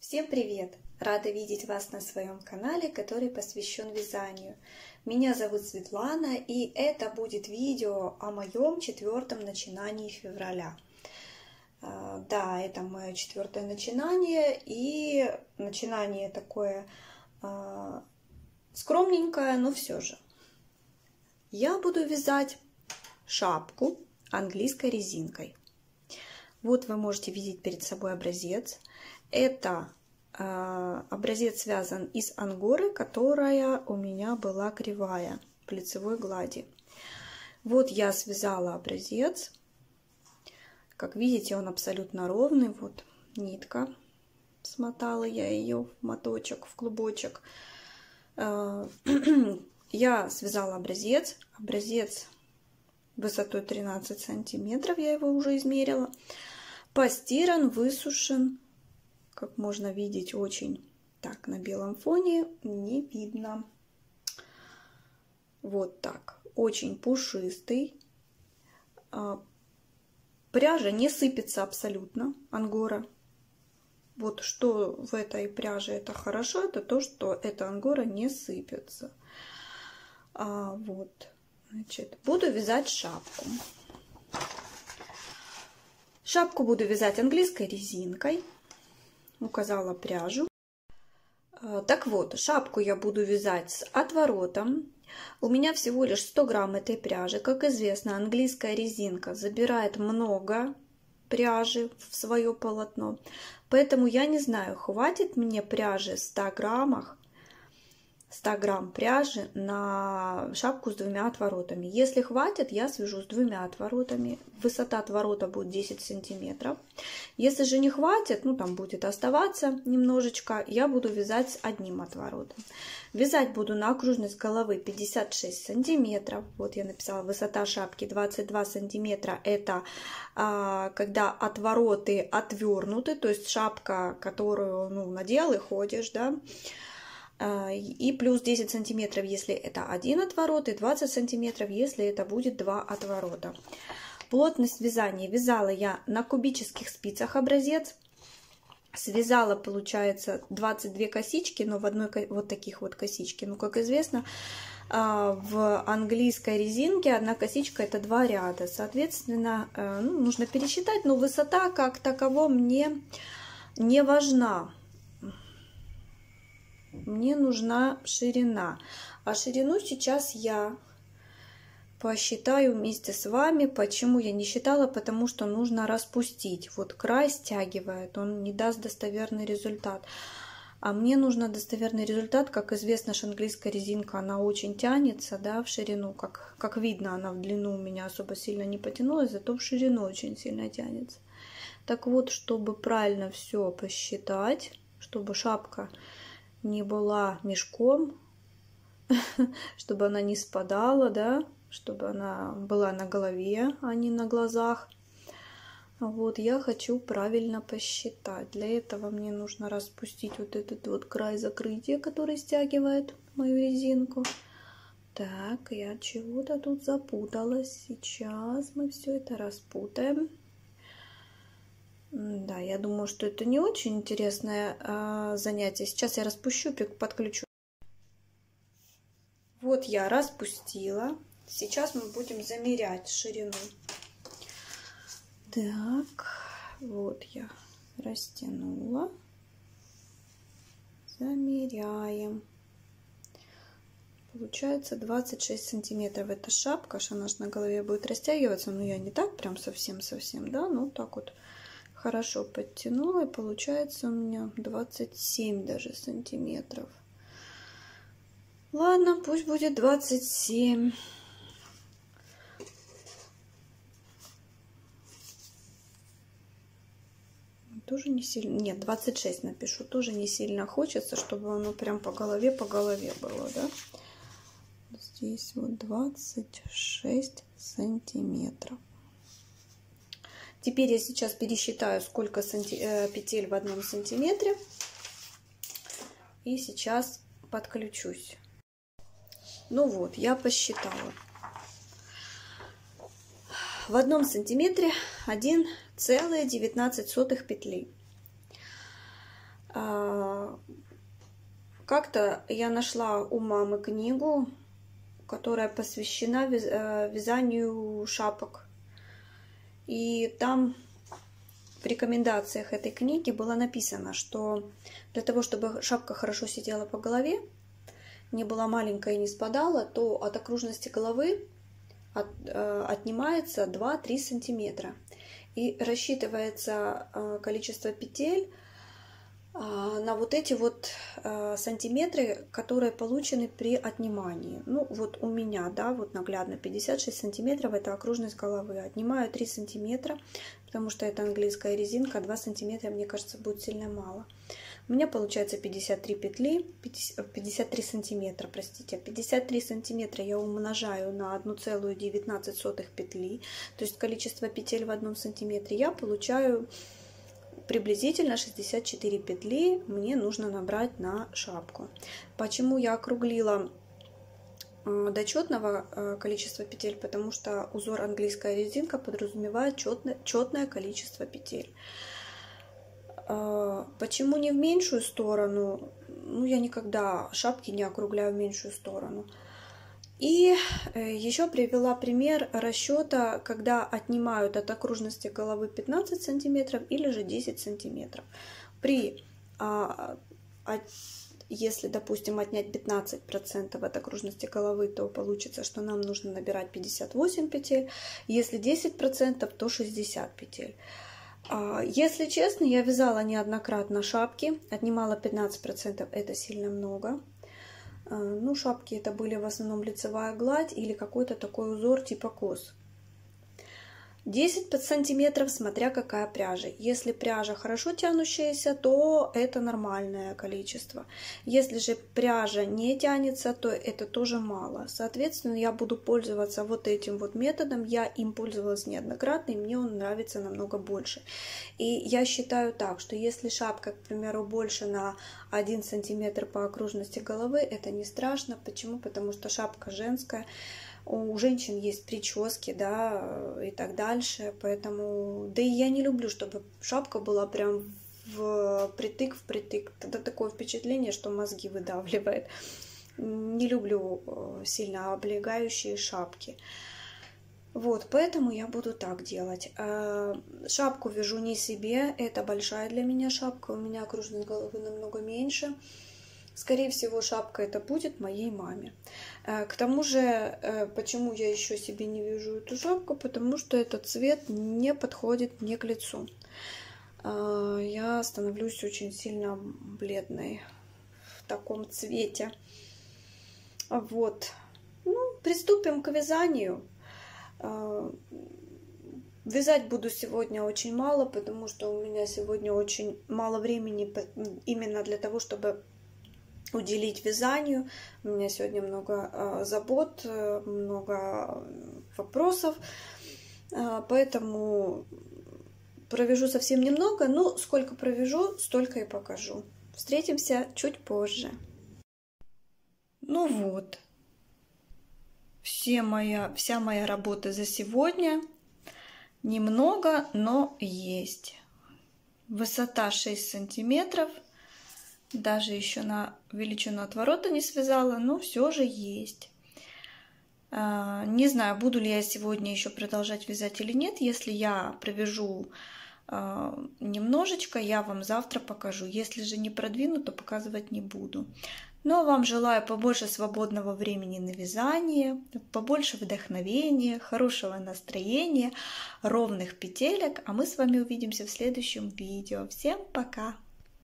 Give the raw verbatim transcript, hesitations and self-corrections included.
Всем привет! Рада видеть вас на своем канале, который посвящен вязанию. Меня зовут Светлана, и это будет видео о моем четвертом начинании февраля. Да, это мое четвертое начинание, и начинание такое скромненькое, но все же. Я буду вязать шапку английской резинкой. Вот вы можете видеть перед собой образец. Это э, образец связан из ангоры, которая у меня была кривая в лицевой глади. Вот я связала образец. Как видите, он абсолютно ровный. Вот нитка. Смотала я ее в моточек, в клубочек. Э, я связала образец. Образец высотой тринадцать сантиметров. Я его уже измерила. Постиран, высушен. Как можно видеть, очень так на белом фоне не видно. Вот так. Очень пушистый. Пряжа не сыпется абсолютно, ангора. Вот что в этой пряже это хорошо, это то, что эта ангора не сыпется. А, вот. Значит, буду вязать шапку. Шапку буду вязать английской резинкой. Указала пряжу. Так вот, шапку я буду вязать с отворотом. У меня всего лишь сто грамм этой пряжи. Как известно, английская резинка забирает много пряжи в свое полотно. Поэтому я не знаю, хватит мне пряжи ста граммах, ста грамм пряжи на шапку с двумя отворотами. Если хватит, я свяжу с двумя отворотами. Высота отворота будет десять сантиметров. Если же не хватит, ну там будет оставаться немножечко, я буду вязать с одним отворотом. Вязать буду на окружность головы пятьдесят шесть сантиметров. Вот я написала, высота шапки двадцать два сантиметра. Это а, когда отвороты отвернуты, то есть шапка, которую ну, надел и ходишь, да. И плюс десять сантиметров, если это один отворот, и двадцать сантиметров, если это будет два отворота. Плотность вязания. Вязала я на кубических спицах образец. Связала, получается, двадцать две косички, но в одной вот таких вот косички. Ну, как известно, в английской резинке одна косичка это два ряда. Соответственно, ну, нужно пересчитать, но высота как таково мне не важна. Мне нужна ширина. А ширину сейчас я посчитаю вместе с вами. Почему я не считала? Потому что нужно распустить. Вот край стягивает, он не даст достоверный результат. А мне нужно достоверный результат. Как известно, английская резинка, она очень тянется, да, в ширину. Как, как видно, она в длину у меня особо сильно не потянулась, зато в ширину очень сильно тянется. Так вот, чтобы правильно все посчитать, чтобы шапка не была мешком, чтобы она не спадала, да, чтобы она была на голове, а не на глазах. Вот я хочу правильно посчитать. Для этого мне нужно распустить вот этот вот край закрытия, который стягивает мою резинку. Так, я чего-то тут запуталась. Сейчас мы все это распутаем. Да, я думаю, что это не очень интересное а, занятие. Сейчас я распущу, подключу. Вот я распустила. Сейчас мы будем замерять ширину. Так, вот я растянула. Замеряем. Получается двадцать шесть сантиметров. Это шапка, что она же на голове будет растягиваться. Но я не так прям совсем-совсем, да, ну так вот. Хорошо подтянула, и получается у меня двадцать семь даже сантиметров. Ладно, пусть будет двадцать семь. Тоже не сильно. Нет, двадцать шесть напишу. Тоже не сильно хочется, чтобы оно прям по голове, по голове было, да? Здесь вот двадцать шесть сантиметров. Теперь я сейчас пересчитаю, сколько санти... э, петель в одном сантиметре. И сейчас подключусь. Ну вот, я посчитала. В одном сантиметре один целых девятнадцать сотых петли. Как-то я нашла у мамы книгу, которая посвящена вязанию шапок. И там в рекомендациях этой книги было написано, что для того, чтобы шапка хорошо сидела по голове, не была маленькая и не спадала, то от окружности головы от, э, отнимается два-три сантиметра. И рассчитывается э, количество петель э, на вот эти вот э, сантиметры, которые получены при отнимании. Ну вот у меня, да, вот наглядно пятьдесят шесть сантиметров, это окружность головы. Отнимаю три сантиметра, потому что это английская резинка, два сантиметра, мне кажется, будет сильно мало. У меня получается пятьдесят три петли, пятьдесят три сантиметра, простите. пятьдесят три сантиметра я умножаю на одну целую девятнадцать сотых петли, то есть количество петель в одном сантиметре. Я получаю приблизительно шестьдесят четыре петли мне нужно набрать на шапку. Почему я округлила до четного количества петель? Потому что узор английская резинка подразумевает четное, четное количество петель. Почему не в меньшую сторону? Ну, я никогда шапки не округляю в меньшую сторону. И еще привела пример расчета, когда отнимают от окружности головы пятнадцать сантиметров или же десять сантиметров. При, а, а, если, допустим, отнять пятнадцать процентов от окружности головы, то получится, что нам нужно набирать пятьдесят восемь петель. Если десять процентов, то шестьдесят петель. Если честно, я вязала неоднократно шапки, отнимала пятнадцать процентов, это сильно много. Ну, шапки это были в основном лицевая гладь или какой-то такой узор типа кос. десять сантиметров, смотря какая пряжа. Если пряжа хорошо тянущаяся, то это нормальное количество. Если же пряжа не тянется, то это тоже мало. Соответственно, я буду пользоваться вот этим вот методом. Я им пользовалась неоднократно, и мне он нравится намного больше. И я считаю так, что если шапка, к примеру, больше на один сантиметр по окружности головы, это не страшно. Почему? Потому что шапка женская. У женщин есть прически, да, и так дальше, поэтому, да и я не люблю, чтобы шапка была прям в притык, в притык, тогда такое впечатление, что мозги выдавливает. Не люблю сильно облегающие шапки. Вот, поэтому я буду так делать. Шапку вяжу не себе, это большая для меня шапка, у меня окружность головы намного меньше. Скорее всего, шапка это будет моей маме. К тому же, почему я еще себе не вяжу эту шапку? Потому что этот цвет не подходит мне к лицу. Я становлюсь очень сильно бледной в таком цвете. Вот. Ну, приступим к вязанию. Вязать буду сегодня очень мало, потому что у меня сегодня очень мало времени именно для того, чтобы уделить вязанию. У меня сегодня много э, забот, э, много вопросов, э, поэтому провяжу совсем немного, но сколько провяжу, столько и покажу. Встретимся чуть позже. Ну вот, все моя, вся моя работа за сегодня. Немного, но есть. Высота шесть сантиметров. Даже еще на величину отворота не связала, но все же есть. Не знаю, буду ли я сегодня еще продолжать вязать или нет. Если я провяжу немножечко, я вам завтра покажу. Если же не продвину, то показывать не буду. Но вам желаю побольше свободного времени на вязание, побольше вдохновения, хорошего настроения, ровных петелек. А мы с вами увидимся в следующем видео. Всем пока!